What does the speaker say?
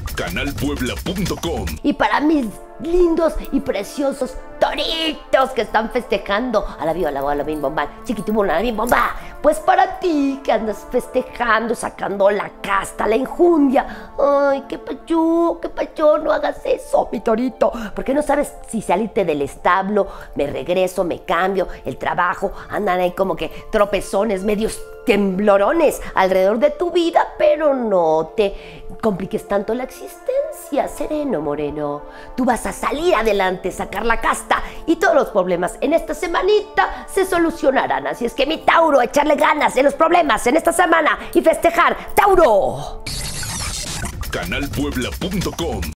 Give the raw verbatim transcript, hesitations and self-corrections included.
canal puebla punto com. Y para mis lindos y preciosos toritos que están festejando a la viva, la bola, la bim bomba, chiquitibuna, la bim bomba. Pues para ti que andas festejando, sacando la casta, la injundia. Ay, qué pacho, qué pacho, no hagas eso, mi torito. Porque no sabes si salirte del establo, me regreso, me cambio, el trabajo, andan ahí como que tropezones, medios temblorones alrededor de tu vida, pero no te compliques tanto la existencia, sereno moreno. Tú vas a salir adelante, sacar la casta y todos los problemas en esta semanita se solucionarán. Así es que mi Tauro, echarle ganas en los problemas en esta semana y festejar. ¡Tauro! canal puebla punto com